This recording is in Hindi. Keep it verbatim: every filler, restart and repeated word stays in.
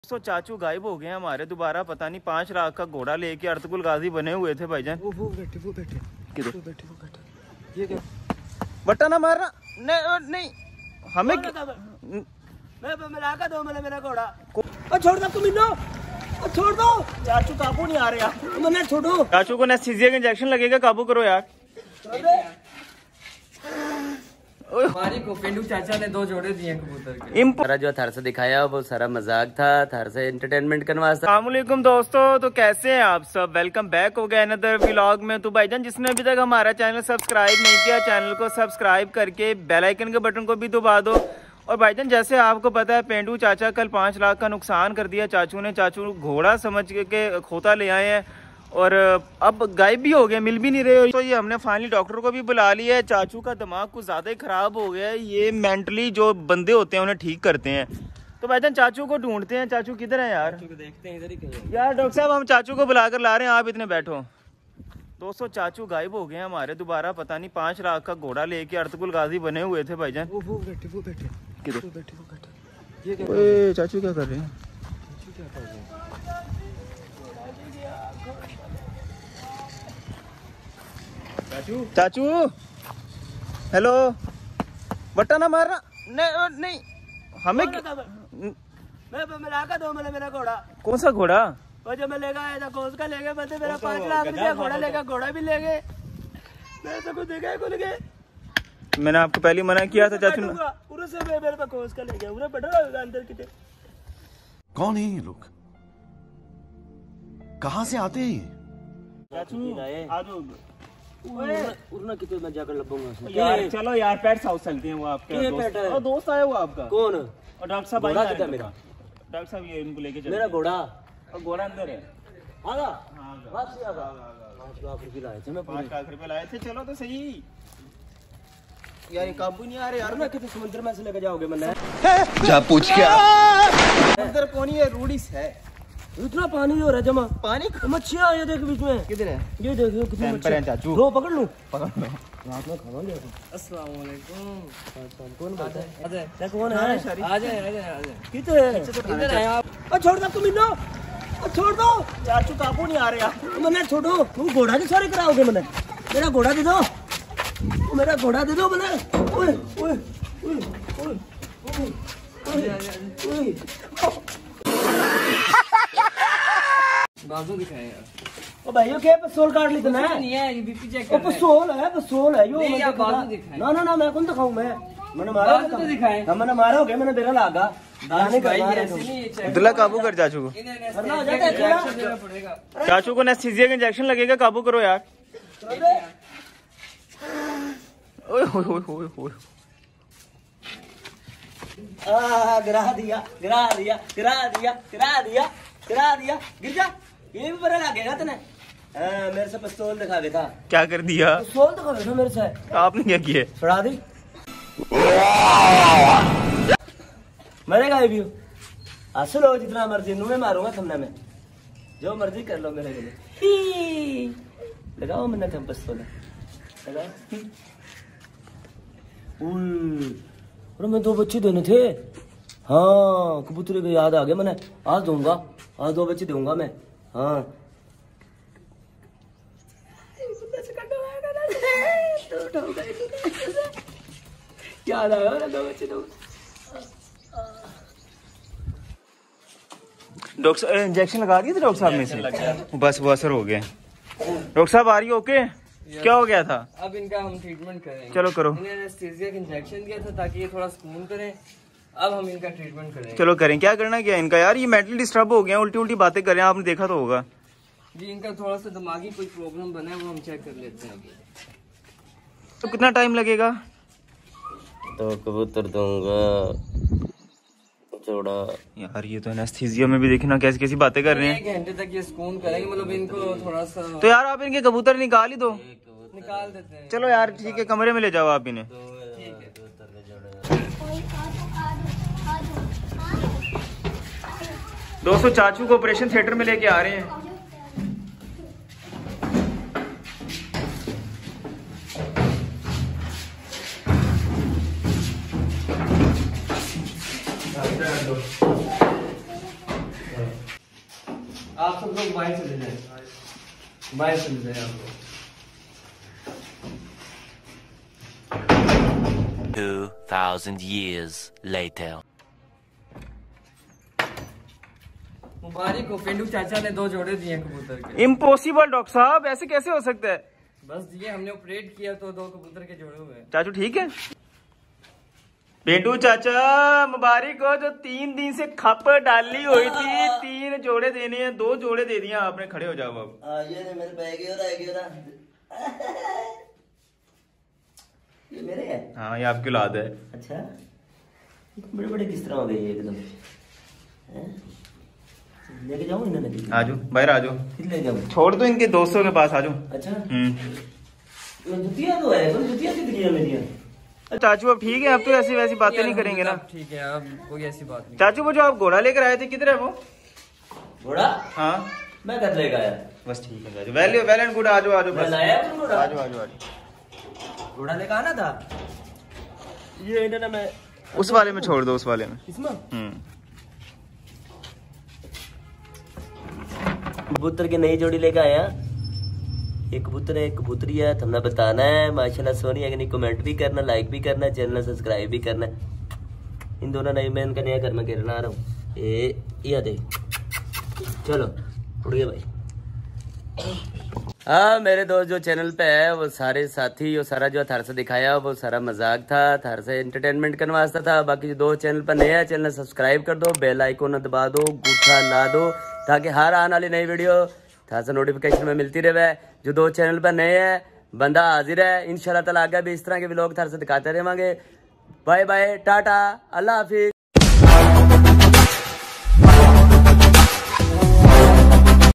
दोस्तों चाचू गायब हो गए हैं हमारे दोबारा, पता नहीं पाँच लाख का घोड़ा लेके अर्तुगरुल गाजी बने हुए थे भाईजान। वो वो बैठे वो बैठे वो बैठे वो बैठे ये क्या बट्टा ना मारना नहीं, नहीं हमें मैं मिला का दो मैंने मेरा घोड़ा छोड़ दो तुम इनो छोड़ दो। चाचू काबू नहीं आ रहे यार, मैंने छोड़ो। चाचू को एनेस्थीसिया का इंजेक्शन लगेगा, काबू करो यार। हमारी को पेंडू चाचा ने दो जोड़े दिए कबूतर के। सारा जो थार से दिखाया वो सारा मजाक था, थार से एंटरटेनमेंट करवा। अस्सलाम वालेकुम दोस्तों, तो कैसे हैं आप सब? वेलकम बैक हो गया अनदर व्लॉग में। तो भाईजान जिसने अभी तक हमारा चैनल सब्सक्राइब नहीं किया, चैनल को सब्सक्राइब करके बेल आइकन के बटन को भी दबा दो। और भाईजान जैसे आपको पता है पेंडू चाचा कल पाँच लाख का नुकसान कर दिया चाचू ने। चाचू घोड़ा समझ के खोता ले आए हैं और अब गायब भी हो गए, मिल भी नहीं रहे। तो ये हमने फाइनली डॉक्टर को भी बुला लिया है। चाचू का दिमाग कुछ ज़्यादा ही ख़राब हो गया है, ये मेंटली जो बंदे होते हैं उन्हें ठीक करते हैं। तो भाईजान चाचू को ढूंढते हैं। चाचू किधर है यार? देखते हैं इधर ही कहीं। यार डॉक्टर साहब हम चाचू को बुला कर ला रहे हैं, आप इतने बैठो। दोस्तों चाचू गायब हो गए हैं हमारे दोबारा, पता नहीं पाँच लाख का घोड़ा लेके अर्तुगरुल गाजी बने हुए थे भाईजान। वो वो बैठे वो बैठे किधर वो बैठे वो बैठे ये क्या ओए चाचू क्या कर रहे हैं? चाचू क्या कर रहे हैं? चाचू चाचू हेलो बट्टा ना मारना नहीं, नहीं हमें मैं मिला का दो मैंने मेरा घोड़ा। कौन सा घोड़ा? वो जो मैं लेगा आया था कौन का ले गए बंदे, मेरा पाँच लाख रुपया घोड़ा लेगा, घोड़ा भी ले गए। मैं तो कुछ देखा खुल गए। मैंने आपको पहले मना किया था चाचू ने। पूरे से मेरे पास कौन का ले गया, पूरा बैठा रहा अंदर कितने। कौन है ये लोग, कहाँ से आते हैं ये? चाचू आ जाओ। उड़ना कितने मैं जाकर लपूंगा यार चलो यार, पेट्स हाउस चलते हैं। वो आपके दोस्त, और दोस्त आया हुआ आपका कौन? और डॉक्टर साहब घोड़ा आए कितना मेरा? डॉक्टर साहब ये इनको लेके चलो। मेरा घोड़ा और घोड़ा अंदर है। आगा हाँ वापसी आगा। पाँच लाख रुपये लाए थे मैं, पाँच लाख रुपए लाए थे। चलो तो सही यार, ये काबू नहीं आ रहे यार। मैं कितने समुद्र में से लेके जाओगे मैंने? जा पूछ क्या अंदर कौन है? रूडिस है। इतना पानी हो रहा है जमा, पानी मच्छियाँ ये देख बीच में। किधर है? ये देखो कितनी पर मच्छियाँ। हैं चाचू, लो पकड़ लूं, पकड़ लो। रात में खावांगे। अस्सलाम वालेकुम। कौन बात है? आ जाए क्या कौन है? आ जाए आ जाए आ जाए। कितने इधर आए आप। छोड़ दो तुम इनो छोड़ दो। चाचू काबू नहीं आ रहे यार, मैंने छोड़ो। तुम घोड़ा के सारे कराओगे मैंने? मेरा घोड़ा दे दो, मेरा घोड़ा दे दो मैंने। ओए ओए ओए ओए ओए बाजू दिखाए यार। ओ भाइयों क्या पिस्तौल काट ली तूने? नहीं है, ये बीपी चेक ओ कर रहे हैं। पिस्तौल है, पिस्तौल है यो। नहीं, मैं आप देखा। बाजू दिखाएं। ना ना ना मैं कौन दिखाऊं? मैं मैंने मारा बाजू तो दिखाएं। ना, मैंने मारा हो गया, मैंने बेरा लागा दाने भाई का ऐसे नहीं चेक अब्दुल्ला काबू कर चाचू को। इन्हें करना हो जाता है थोड़ा। इंजेक्शन देना पड़ेगा। चाचू को एनेस्थीसिया का इंजेक्शन लगेगा, काबू करो यार। ओए होए होए होए होए। आ गिरा दिया गिरा दिया गिरा दिया गिरा दिया गिरा दिया गिर जा। ये भी बड़ा लगेगा तने। हाँ, मेरे से पिस्तौल दिखा था। क्या कर दिया? पिस्तौल दिखा था मेरे से। आपने क्या किया? छुड़ा दी मरेगा ये भी। असल हो जितना मर्जी नुए मारूंगा तुमने, मैं जो मर्जी कर लो मेरे लिए। लगाओ मैंने तुम पिस्तौल लगाओ। अरे मैं दो बच्चे देने थे। हाँ कबूतरी को याद आ गया, मैंने आज दूंगा, आज दो बच्चे दूंगा मैं। हाँ याद आया ना, दो बच्चे दूंगा। डॉक्टर साहब इंजेक्शन लगा दिए थे डॉक्टर साहब में से? बस वो असर हो गया। डॉक्टर साहब आ रही हो? ओके क्या हो गया था? अब इनका हम ट्रीटमेंट करेंगे। चलो करो। इन्हें एनेस्थीसिया का इंजेक्शन दिया था ताकि ये थोड़ा सुकून करें। अब हम इनका ट्रीटमेंट करेंगे। चलो करें। क्या करना क्या इनका यार? ये मेंटली डिस्टर्ब हो गया, उल्टी उल्टी बातें कर रहे हैं, आपने देखा तो होगा। जी इनका थोड़ा सा दिमागी कोई प्रॉब्लम बना है, वो हम चेक कर लेते हैं अभी। तो कितना टाइम लगेगा? तो कबूतर दूंगा जोड़ा। यार ये तो एनेस्थीसिया में भी देखना कैसी कैसी बातें कर रहे हैं। एक घंटे तक ये सुकून करेंगे, मतलब इनको थोड़ा सा तो यार आप इनके कबूतर निकाल ही दो। निकाल देते हैं। चलो यार ठीक है, कमरे में ले जाओ आप इन्हें। दोस्तों चाचू को ऑपरेशन थिएटर में लेके आ रहे हैं। आप सब लोग बाहर चले जाए, बाहर चले जाए आप लोग। Two thousand years later. मुबारक हो, पेंडू चाचा ने दो जोड़े दिए कबूतर के। इम्पॉसिबल डॉक्टर साहब, ऐसे कैसे हो सकता है? बस दिए, हमने ऑपरेट किया तो दो कबूतर के जोड़े हुए। चाचू ठीक है? पेंटू चाचा मुबारक हो, जो तीन दिन से खप डाली हुई थी, तीन जोड़े देने हैं, दो जोड़े दे दिए आपने। खड़े हो जाओ अब। आ, ये ने मेरे पे गया रहा गया रहा। ये मेरे है? हाँ, ये आपकी औलाद है। अच्छा, बड़े बड़े किस तरह हो गए ये एकदम? लेके जाऊँ इन्हें? आजो बाहर आजो। फिर ले जाऊँ? छोड़ दो इनके दोस्तों के पास, आजो। अच्छा, हम्म जुतियाँ तो है, पर जुतियाँ कितनी है मेरी? चाचू अब ठीक है, अब तो ऐसी वैसी बातें नहीं करेंगे ना? ठीक है, अब कोई ऐसी बात नहीं। चाचू वो जो आप घोड़ा लेकर आए थे, किधर है वो घोड़ा? हाँ मैं कद लेकर आया। बस ठीक है चाचू, वेल वेल एंड गुड। आजो आजो मैं बस, लाया अपना घोड़ा? आजो आजो आजो। घोड़ा लेकर आना था ये इन्होंने, मैं उस वाले में छोड़ दो, उस वाले में। इसमें हम्म कबूतर की नई जोड़ी लेकर आया। एक कबूतर है, एक कबूतरी है। तुमने बताना है माशाल्लाह सोनी है कि नहीं, कमेंट भी करना, लाइक भी करना, चैनल सब्सक्राइब भी करना। इन दोनों नहीं, मैं इनका नया घर में खेलना आ रहा हूँ। ये ये दे, चलो उड़ गए भाई। हाँ मेरे दोस्त जो चैनल पे है वो सारे साथी, वो सारा जो थार से दिखाया वो सारा मजाक था, थार से एंटरटेनमेंट करने वास्ता था। बाकी जो दोस्त चैनल पर नया है, चैनल सब्सक्राइब कर दो, बेल आइकन दबा दो, अंगूठा ला दो, ताकि हर आने वाली नई वीडियो थार से नोटिफिकेशन में मिलती रहे। जो दोस्त चैनल पर नए हैं, बंदा हाजिर है, इंशाल्लाह ताला आगे भी इस तरह के व्लॉग थार से दिखाते रहेंगे। बाय बाय, टाटा, अल्लाह हाफिज।